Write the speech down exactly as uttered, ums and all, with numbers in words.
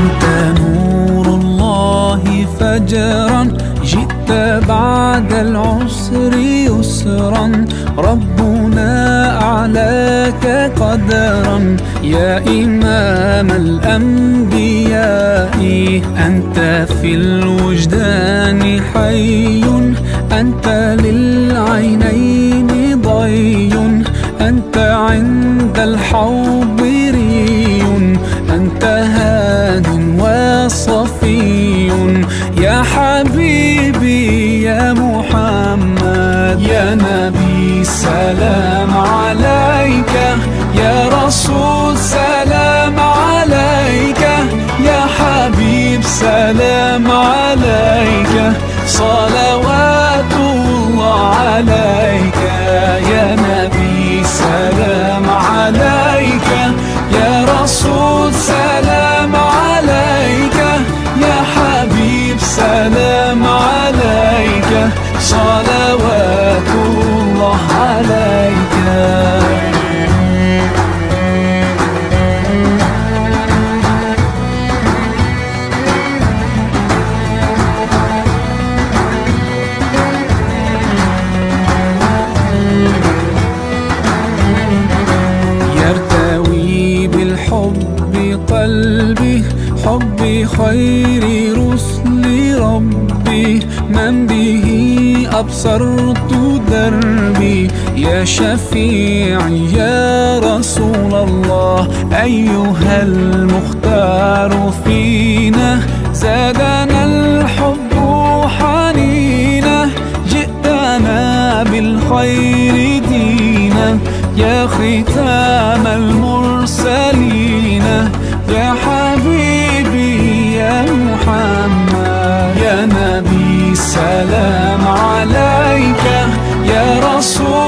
أنت نور الله فجرا، جئت بعد العسر يسرا، ربنا أعلاك قدرا يا إمام الأنبياء. أنت في الوجدان حي، أنت للعينين ضي، أنت عند الحوض ري، أنت هاد وصفي يا حبيبي يا محمد. يا نبي سلام عليك، يا رسول سلام عليك، يا حبيب سلام عليك، صلوات الله عليك. يا نبي سلام عليك، يا رسول سلام عليك، يا حبيب سلام عليك، صلوات الله عليك. يرتوي بالحب قلبي، حب خير رسل ربي، من به أبصرت دربي. يا شفيعي يا رسول الله، أيها المختار فينا، زادنا الحب حنينا، جئتنا بالخير دينا، يا ختام المرسلين، يا حبيبي يا محمد. يا نبي سلام عليك، يا رسول